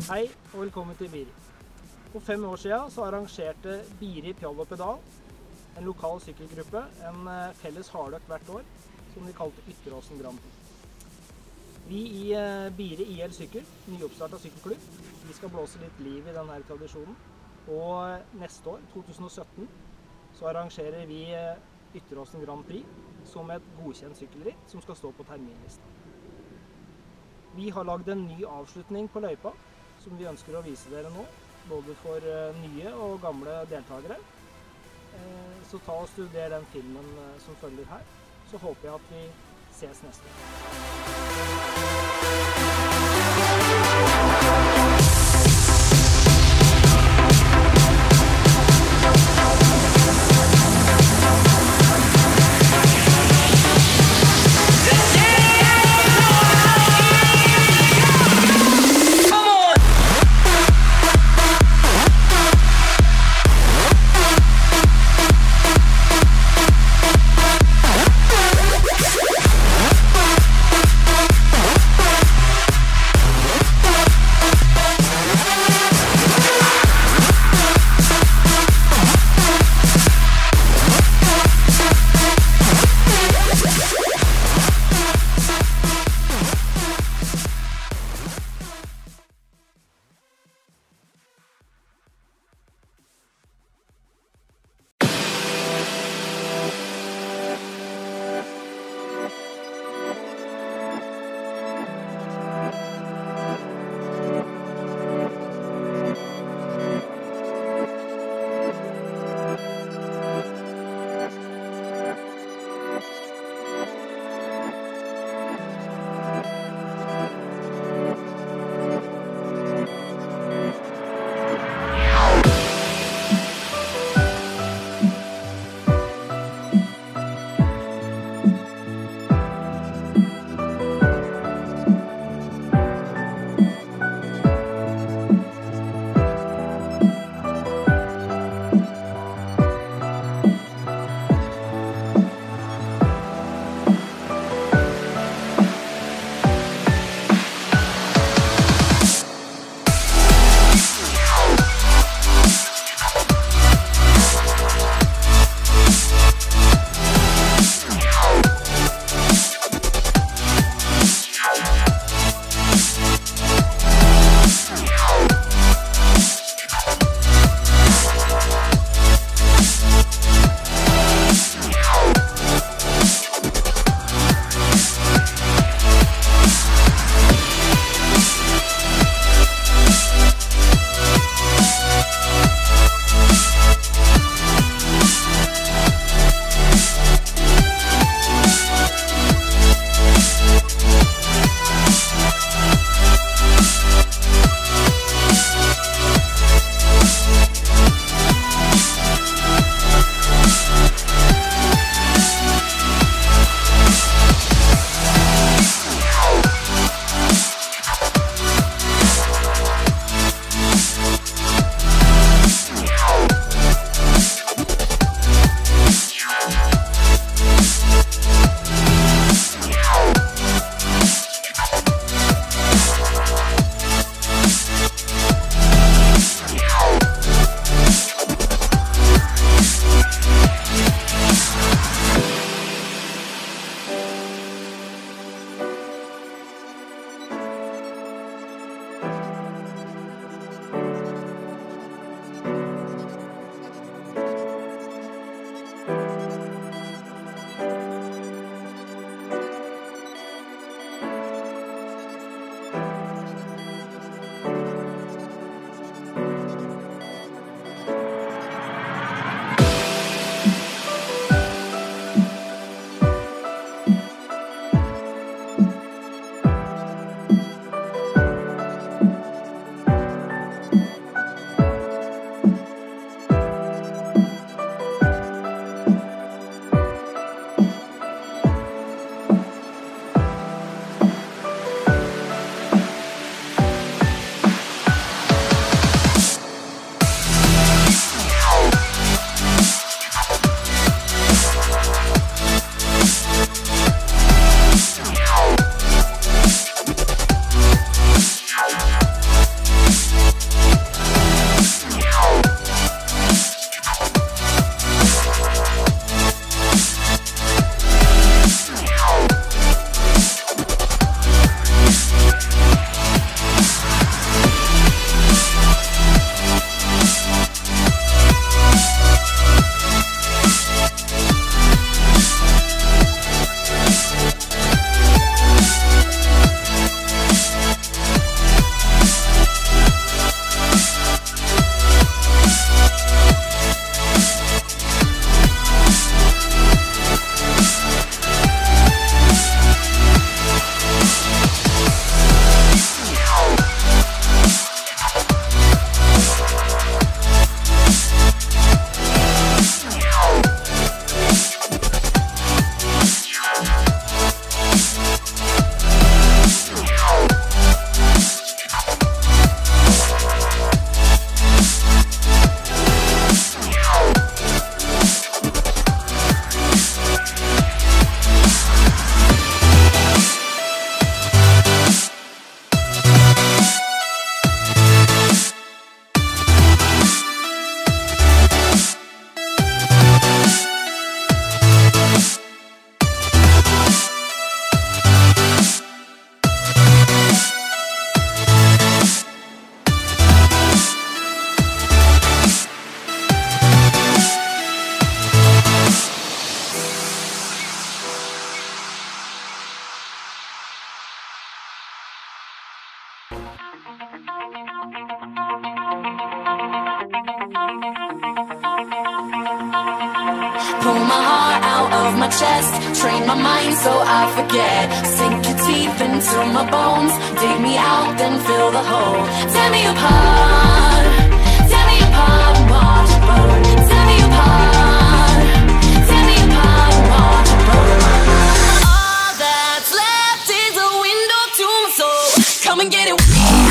Hei og velkommen til Biri. For 5 år siden så arrangerte Biri Pjall og Pedal, en lokal sykkelgruppe, en felles hardøkt hvert år, som de kalte Ytteråsen Grand Prix. Vi i Biri IL Sykkel, nyoppstartet sykkelklubb, vi skal blåse litt liv i denne tradisjonen. Og neste år, 2017, så arrangerer vi Ytteråsen Grand Prix som et godkjent sykkelritt som skal stå på terminlista. Vi har laget en ny avslutning på løypa, som vi ønsker å vise dere nå, både for nye og gamle deltakere. Så ta og studer den filmen som følger her, så håper jeg at vi ses neste år. Pull my heart out of my chest, train my mind so I forget. Sink your teeth into my bones, dig me out, then fill the hole. Tear me apart, and watch it burn. Tear me apart, and watch it burn. All that's left is a window to my soul. Come and get it.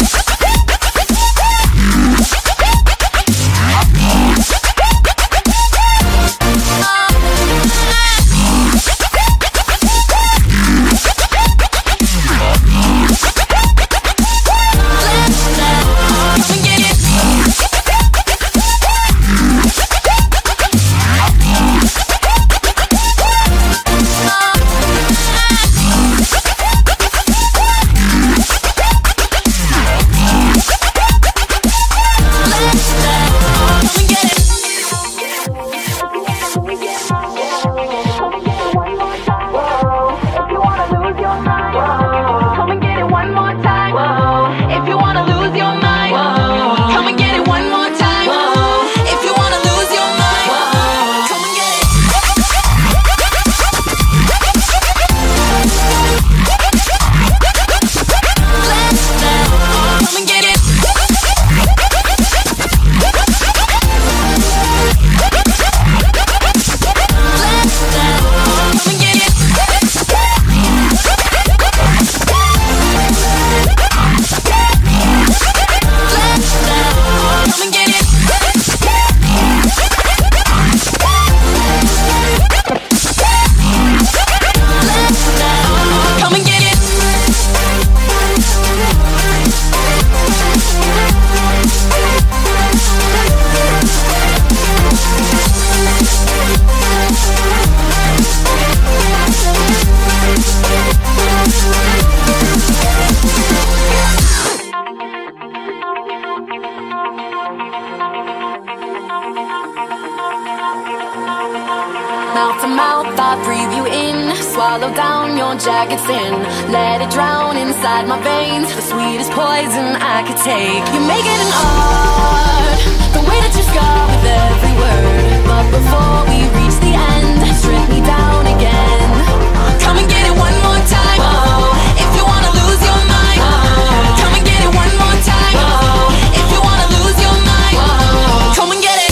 Mouth to mouth, I breathe you in. Swallow down your jagged sin. Let it drown inside my veins. The sweetest poison I could take. You make it an art, the way that you scar with every word. But before we reach the end, strip me down again. Come and get it one more time. Oh, if you wanna lose your mind. Oh, come and get it one more time. Oh, if you wanna lose your mind. Oh, come and get it.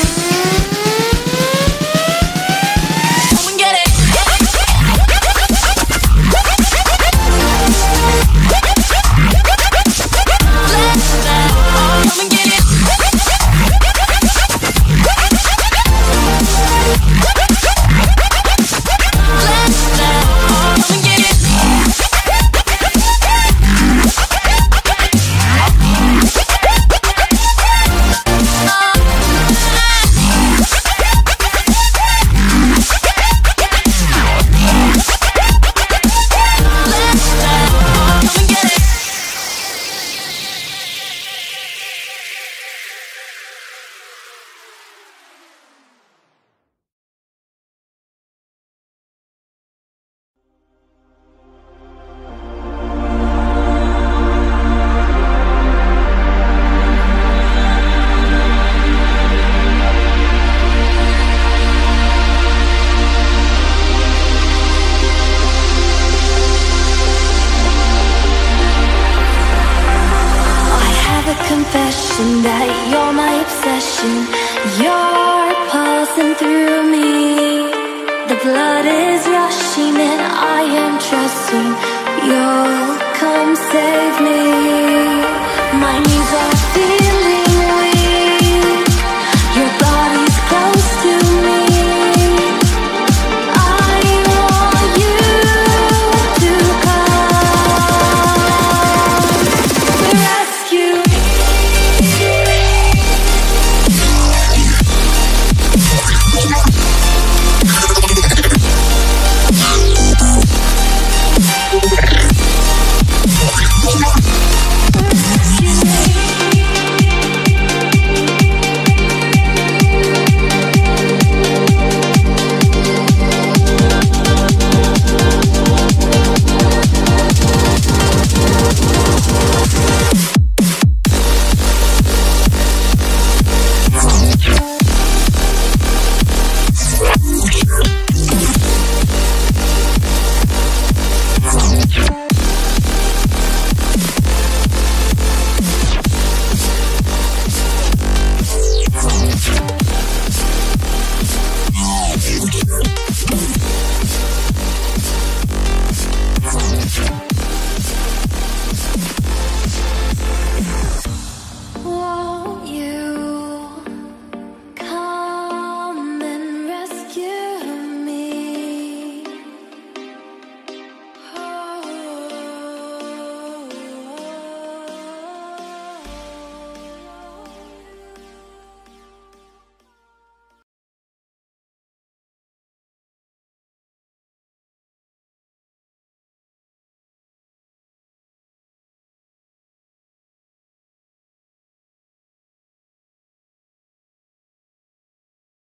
Confession that you're my obsession. You're pulsing through me. The blood is rushing and I am trusting you'll come save me. My knees are feeling